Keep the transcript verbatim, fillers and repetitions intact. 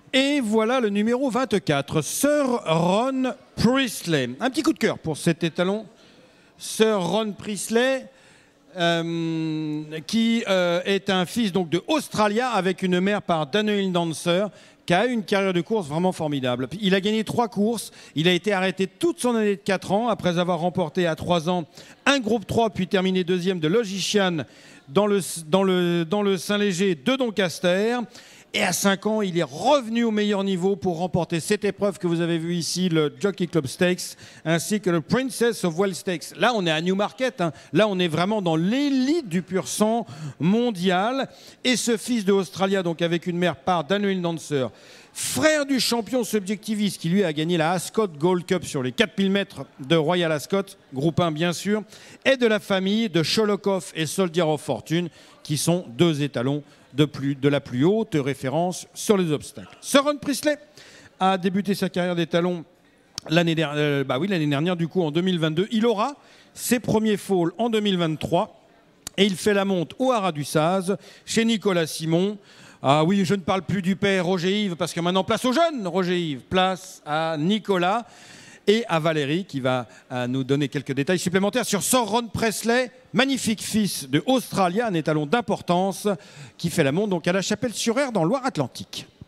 Et voilà le numéro vingt-quatre, Sir Ron Priestley. Un petit coup de cœur pour cet étalon. Sir Ron Priestley, euh, qui euh, est un fils donc, de Australia avec une mère par Daniel Dancer, qui a eu une carrière de course vraiment formidable. Il a gagné trois courses, il a été arrêté toute son année de quatre ans, après avoir remporté à trois ans un groupe trois, puis terminé deuxième de Logician dans le, dans le, dans le Saint-Léger de Doncaster. Et à cinq ans, il est revenu au meilleur niveau pour remporter cette épreuve que vous avez vue ici, le Jockey Club Stakes, ainsi que le Princess of Wales Stakes. Là, on est à Newmarket. Hein. Là, on est vraiment dans l'élite du pur sang mondial. Et ce fils de Australia, donc avec une mère par Daniel Dancer, frère du champion subjectiviste qui lui a gagné la Ascot Gold Cup sur les quatre mille mètres de Royal Ascot, groupe un bien sûr, et de la famille de Sholokov et Soldier of Fortune, qui sont deux étalons de, plus, de la plus haute référence sur les obstacles. Sir Ron Priestley a débuté sa carrière d'étalon l'année dernière, euh, bah oui, l'année dernière, du coup en deux mille vingt-deux. Il aura ses premiers foals en deux mille vingt-trois et il fait la monte au Haras du Saz chez Nicolas Simon. Ah oui, je ne parle plus du père Roger Yves parce que maintenant place aux jeunes Roger Yves, place à Nicolas et à Valérie qui va euh, nous donner quelques détails supplémentaires sur Sir Ron Priestley, magnifique fils de Australia, un étalon d'importance qui fait la monte donc à la Chapelle-sur-Ère dans Loire-Atlantique.